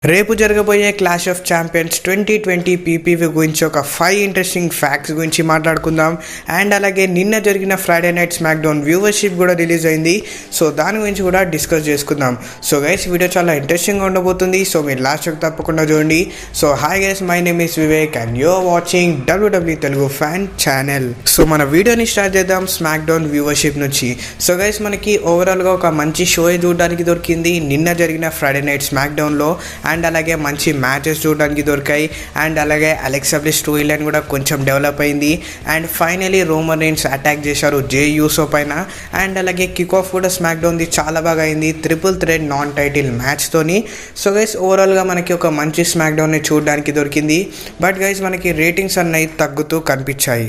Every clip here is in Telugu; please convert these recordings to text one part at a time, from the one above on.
రేపు జరగబోయే క్లాష్ ఆఫ్ ఛాంపియన్స్ 2020 పీపీవీ గురించి ఒక 5 ఇంట్రెస్టింగ్ ఫ్యాక్ట్స్ గురించి మాట్లాడుకుందాం. అండ్ అలాగే నిన్న జరిగిన Friday night SmackDown viewership కూడా రిలీజ్ అయింది. సో దాని గురించి కూడా డిస్కస్ చేసుకుందాం. సో గైస్ వీడియో చాలా ఇంట్రెస్టింగ్గా ఉండబోతుంది. సో మీరు లాస్ట్ వరకు తప్పకుండా చూడండి. So hi guys, my name is Vivek and you are watching WWE Telugu fan channel. So మన వీడియోని స్టార్ట్ చేద్దాం స్మాక్ డౌన్ వ్యూవర్షిప్ నుంచి. సో గైస్ మనకి ఓవరాల్గా ఒక మంచి షో చూడడానికి దొరికింది నిన్న జరిగిన ఫ్రైడే నైట్ స్మాక్ డౌన్లో. అండ్ అలాగే మంచి మ్యాచెస్ చూడడానికి దొరికాయి. అండ్ అలాగే అలెక్సా బ్లిస్ స్టోరీ లైన్ కూడా కొంచెం డెవలప్ అయింది. And finally Roman Reigns attack చేశారు జే యూసో పైన. అండ్ అలాగే కిక్ ఆఫ్ కూడా స్మాక్ డౌన్ది చాలా బాగా అయింది, ట్రిపుల్ థ్రెడ్ నాన్ టైటిల్ మ్యాచ్తోని. సో గైస్ ఓవరాల్గా మనకి ఒక మంచి స్మాక్ డౌన్ని చూడడానికి దొరికింది. బట్ గైస్ మనకి రేటింగ్స్ అన్నవి తగ్గుతూ కనిపించాయి.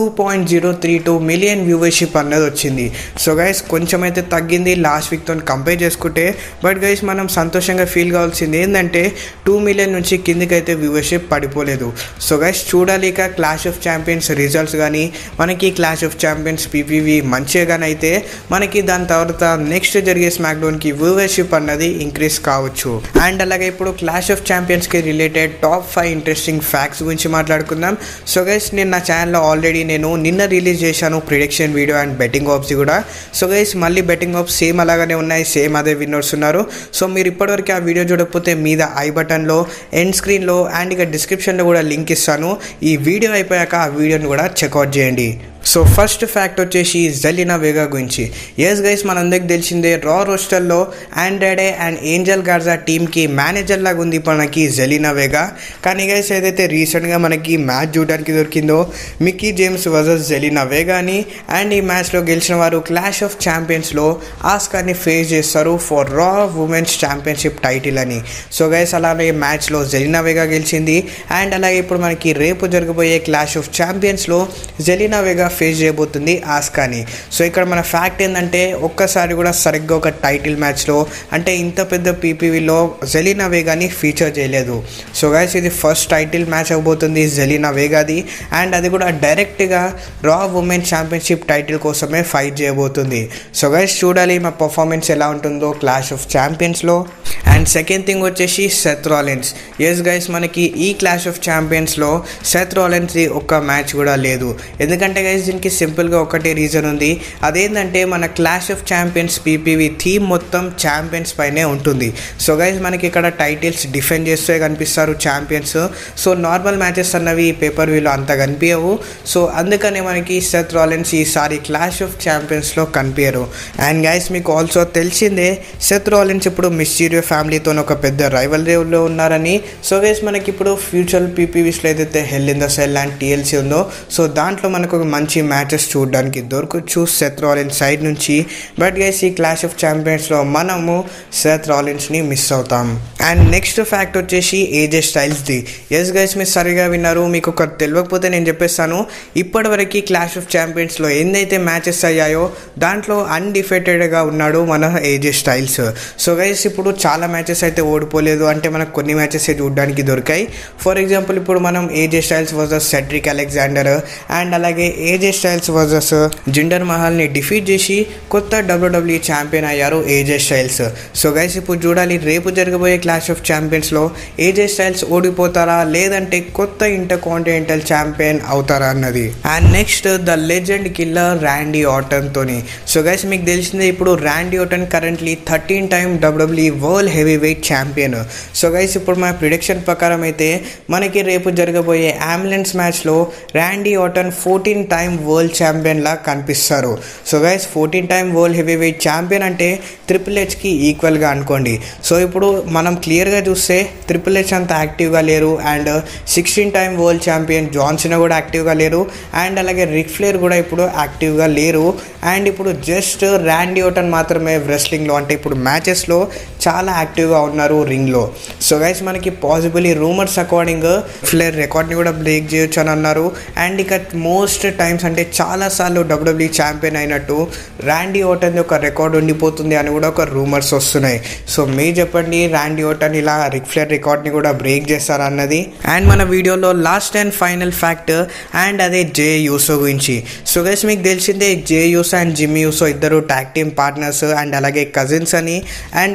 2.032 మిలియన్ వ్యూవర్షిప్ అన్నది వచ్చింది. సో గైస్ కొంచెం అయితే తగ్గింది లాస్ట్ వీక్తో కంపేర్ చేసుకుంటే. బట్ గైస్ మనం సంతోషంగా ఫీల్ కావాల్సింది ఏంటంటే 2 మిలియన్ నుంచి కిందికి అయితే వ్యూవర్షిప్ పడిపోలేదు. సో గైస్ చూడాలి ఇక క్లాష్ ఆఫ్ ఛాంపియన్స్ రిజల్ట్స్ కానీ మనకి క్లాష్ ఆఫ్ ఛాంపియన్స్ పీపీవీ మంచిగా అయితే మనకి దాని తర్వాత నెక్స్ట్ జరిగే స్మాక్ డౌన్కి వ్యూవర్షిప్ అన్నది ఇంక్రీజ్ కావచ్చు. అండ్ అలాగే ఇప్పుడు క్లాష్ ఆఫ్ ఛాంపియన్స్కి రిలేటెడ్ టాప్ 5 ఇంట్రెస్టింగ్ ఫ్యాక్ట్స్ గురించి మాట్లాడుకుందాం. సో గైస్ నేను నా ఛానల్లో ఆల్రెడీ నేను నిన్న రిలీజ్ చేశాను prediction video and betting apps కూడా. సో గైస్ మళ్ళీ బెట్టింగ్ ఆప్స్ సేమ్ అలాగానే ఉన్నాయి, సేమ్ అదే విన్నర్స్ ఉన్నారు. సో మీరు ఇప్పటివరకు ఆ వీడియో చూడకపోతే మీద ఐ బటన్లో ఎండ్ స్క్రీన్లో అండ్ ఇక డిస్క్రిప్షన్లో కూడా లింక్ ఇస్తాను. ఈ వీడియో అయిపోయాక ఆ వీడియోని కూడా చెక్అవుట్ చేయండి. సో ఫస్ట్ ఫ్యాక్ట్ వచ్చేసి జెలినా వేగా గురించి. ఎస్ గైస్ మనందరికి తెలిసిందే రా రోస్టర్లో ఆండ్రాడే అండ్ ఏంజల్ గార్జా టీమ్కి మేనేజర్ లాగా ఉంది మనకి జెలినా వేగా. కానీ గైస్ ఏదైతే రీసెంట్గా మనకి మ్యాచ్ చూడడానికి దొరికిందో మిక్కీ జేమ్స్ వర్సెస్ జెలినా వేగాని. అండ్ ఈ మ్యాచ్లో గెలిచిన వారు క్లాష్ ఆఫ్ ఛాంపియన్స్లో ఆస్కార్ని ఫేస్ చేస్తారు for Raw women's championship title అని. సో గైస్ అలానే మ్యాచ్లో జెలినా వేగా గెలిచింది. అండ్ అలాగే ఇప్పుడు మనకి రేపు జరగబోయే క్లాష్ ఆఫ్ ఛాంపియన్స్లో జెలినా వేగా ఫేస్ చేయబోతుంది ఆస్కాని. సో ఇక్కడ మన ఫ్యాక్ట్ ఏంటంటే ఒక్కసారి కూడా సరిగ్గా ఒక టైటిల్ మ్యాచ్లో అంటే ఇంత పెద్ద పీపీవీలో జెలినా వేగాని ఫీచర్ చేయలేదు. సో గైస్ ఇది ఫస్ట్ టైటిల్ మ్యాచ్ అవబోతుంది జెలినా వేగాది. అండ్ అది కూడా డైరెక్ట్గా రా ఉమెన్ ఛాంపియన్షిప్ టైటిల్ కోసమే ఫైట్ చేయబోతుంది. సో గైస్ చూడాలి మా పర్ఫార్మెన్స్ ఎలా ఉంటుందో క్లాష్ ఆఫ్ ఛాంపియన్స్లో. అండ్ సెకండ్ థింగ్ వచ్చేసి సెత్ రాలిన్స్. ఎస్ గైస్ మనకి ఈ క్లాష్ ఆఫ్ ఛాంపియన్స్లో సెత్ రాలిన్స్ది ఒక్క మ్యాచ్ కూడా లేదు. ఎందుకంటే గైస్ దీనికి సింపుల్గా ఒకటే రీజన్ ఉంది, అదేంటంటే మన clash of champions PPV theme మొత్తం ఛాంపియన్స్ పైనే ఉంటుంది. సో గైస్ మనకి ఇక్కడ టైటిల్స్ డిఫెండ్ చేస్తే కనిపిస్తారు ఛాంపియన్స్. సో నార్మల్ మ్యాచెస్ అన్నవి పేపర్ వ్యూలో అంత కనిపించవు. సో అందుకనే మనకి సెత్ రాలిన్స్ ఈసారి క్లాష్ ఆఫ్ ఛాంపియన్స్లో కనిపించరు. అండ్ గైస్ మీకు ఆల్సో తెలిసిందే సెత్ రాలిన్స్ ఇప్పుడు మిస్టీరియో ఫ్యామిలీతో ఒక పెద్ద రైవల్రీలో ఉన్నారని. సో గైస్ మనకి ఇప్పుడు ఫ్యూచర్ పీపీవీస్లో ఏదైతే Hell in the Cell and TLC ఉందో సో దాంట్లో మనకు ఒక మంచి మ్యాచెస్ చూడడానికి దొరకచ్చు సెత్ రాలిన్స్ సైడ్ నుంచి. బట్ గైస్ ఈ క్లాష్ ఆఫ్ ఛాంపియన్స్లో మనము సెత్ రాలిన్స్ని మిస్ అవుతాం. అండ్ నెక్స్ట్ ఫ్యాక్ట్ వచ్చేసి ఏజే స్టైల్స్ది. ఎస్ గైస్ మీరు సరిగా విన్నారు, మీకు ఒక తెలియకపోతే నేను చెప్పేస్తాను. ఇప్పటివరకు క్లాష్ ఆఫ్ ఛాంపియన్స్లో ఎన్నైతే మ్యాచెస్ అయ్యాయో దాంట్లో అన్డిఫెటెడ్గా ఉన్నాడు మన ఏజే స్టైల్స్. సో గైస్ ఇప్పుడు చాలా మ్యాచెస్ అయితే ఓడిపోలేదు, అంటే మనకు కొన్ని మ్యాచెస్ చూడడానికి దొరికాయి. ఫర్ ఎగ్జాంపుల్ ఇప్పుడు మనం AJ Styles versus Cedric Alexander and అలాగే ఏజే స్టైల్స్ వర్సెస్ జిండర్ మహల్ని డిఫీట్ చేసి కొత్త WWE ఛాంపియన్ అయ్యారు ఏజే స్టైల్స్. సో గైస్ ఇప్పుడు చూడాలి రేపు జరగబోయే క్లాష్ ఆఫ్ ఛాంపియన్స్లో ఏజే స్టైల్స్ ఓడిపోతారా లేదంటే కొత్త ఇంటర్ కాంటినెంటల్ ఛాంపియన్ అవుతారా అన్నది. And next the legend killer Randy Orton తోని. సో గైస్ మీకు తెలిసిందే ఇప్పుడు Randy Orton currently 13 time WWE world heavyweight champion. So guys ఇప్పుడు మన ప్రిడిక్షన్ ప్రకారం అయితే మనకి రేపు జరగబోయే అంబులెన్స్ మ్యాచ్లో Randy Orton 14 time world champion లా కనిపిస్తారు. So guys 14 time world heavyweight champion అంటే ట్రిపుల్ హెచ్కి ఈక్వల్గా అనుకోండి. సో ఇప్పుడు మనం క్లియర్గా చూస్తే ట్రిపుల్ హెచ్ అంత యాక్టివ్గా లేరు. And 16 time world champion John Cena కూడా యాక్టివ్గా లేరు. అండ్ అలాగే రిక్ ఫ్లేర్ కూడా ఇప్పుడు యాక్టివ్గా లేరు. అండ్ ఇప్పుడు జస్ట్ ర్యాండీ ఆర్టన్ మాత్రమే రెస్లింగ్లో అంటే ఇప్పుడు మ్యాచెస్లో చాలా యాక్టివ్గా ఉన్నారు రింగ్లో. సో గైస్ మనకి పాసిబుల్లీ రూమర్స్ అకార్డింగ్ ఫ్లేర్ రికార్డ్ని కూడా బ్రేక్ చేయొచ్చు అని అన్నారు. అండ్ ఇక మోస్ట్ టైమ్స్ అంటే చాలాసార్లు WWE ఛాంపియన్ అయినట్టు ర్యాండీ ఆర్టన్ ఒక రికార్డ్ ఉండిపోతుంది అని కూడా ఒక రూమర్స్ వస్తున్నాయి. సో మీరు చెప్పండి ర్యాండీ ఆర్టన్ ఇలా రిక్ ఫ్లేర్ రికార్డ్ని కూడా బ్రేక్ చేస్తారన్నది. అండ్ మన వీడియోలో last and final fact and అదే జే యూసో గురించి. సో గైస్ మీకు తెలిసిందే జే యూసో అండ్ జిమ్మీ యూసో ఇద్దరు ట్యాగ్ టీమ్ పార్ట్నర్స్ అండ్ అలాగే కజిన్స్ అని. అండ్ అలాగే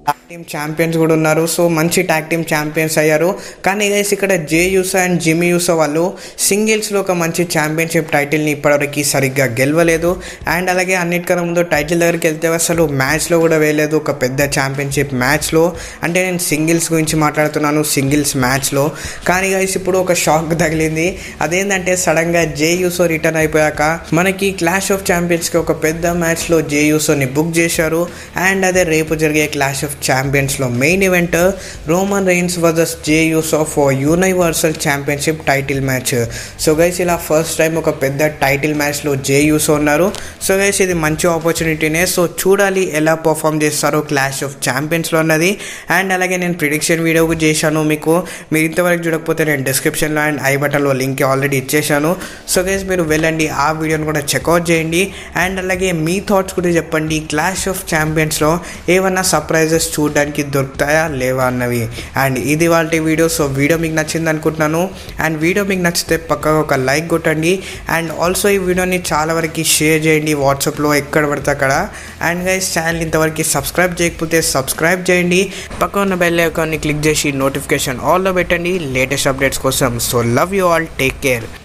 ట్యాగ్ టీమ్ ఛాంపియన్స్ కూడా ఉన్నారు. సో మంచి ట్యాగ్ టీమ్ ఛాంపియన్స్ అయ్యారు. కానీ గైస్ ఇక్కడ జే యూసో అండ్ జిమ్మీ యూసో వాళ్ళు సింగిల్స్లో ఒక మంచి ఛాంపియన్షిప్ టైటిల్ని ఇప్పటివరకు సరిగ్గా గెలవలేదు. అండ్ అలాగే అన్నిటికన్నా ముందు టైటిల్ దగ్గరికి వెళ్తే అసలు మ్యాచ్లో కూడా వేయలేదు, ఒక పెద్ద ఛాంపియన్షిప్ మ్యాచ్లో. అంటే నేను సింగిల్స్ గురించి మాట్లాడుతున్నాను, సింగిల్స్ మ్యాచ్లో. కానీ గైస్ ఇప్పుడు ఒక షాక్ తగిలింది. అదేంటంటే సడన్గా జే యూసో రిటర్న్ అయిపోయాక మనకి క్లాష్ ఆఫ్ ఛాంపియన్స్కి ఒక పెద్ద మ్యాచ్లో జే యూసోని బుక్ చేశారు. అండ్ అదే రేపు జరిగే క్లాష్ ఆఫ్ ఛాంపియన్స్లో main event Roman Reigns versus Jey Uso for universal championship title match. So guys ఇలా ఫస్ట్ టైం ఒక పెద్ద టైటిల్ మ్యాచ్లో జే యూసో ఉన్నారు. సో గైస్ ఇది మంచి ఆపర్చునిటీనే. సో చూడాలి ఎలా పర్ఫామ్ చేస్తారో క్లాష్ ఆఫ్ ఛాంపియన్స్లో అన్నది. అండ్ అలాగే నేను ప్రిడిక్షన్ వీడియో కూడా చేశాను. మీరు ఇంతవరకు చూడకపోతే నేను డిస్క్రిప్షన్లో అండ్ ఐ బటన్లో లింక్ ఆల్రెడీ ఇచ్చేసాను. సో గైస్ మీరు వెళ్ళండి, ఆ వీడియోని కూడా చెక్అవుట్ చేయండి. అండ్ అలాగే మీ థాట్స్ కూడా చెప్పండి, క్లాష్ ఆఫ్ ఛాంపియన్స్లో ఏమన్నా సర్ప్రైజెస్ చూడడానికి దొరుకుతాయా లేవా అన్నవి. అండ్ ఇది వాళ్ళ వీడియో. సో వీడియో మీకు నచ్చింది అనుకుంటున్నాను. అండ్ వీడియో మీకు నచ్చితే పక్కగా ఒక లైక్ కొట్టండి. అండ్ ఆల్సో ఈ వీడియోని చాలా వరకు షేర్ చేయండి వాట్సాప్లో ఎక్కడ పడితే అక్కడ. అండ్ గైస్ ఛానల్ ఇంతవరకు సబ్స్క్రైబ్ చేయకపోతే సబ్స్క్రైబ్ చేయండి. పక్క ఉన్న బెల్ ఐకాన్ని క్లిక్ చేసి నోటిఫికేషన్ ఆల్లో పెట్టండి లేటెస్ట్ అప్డేట్స్ కోసం. So love you all, take care.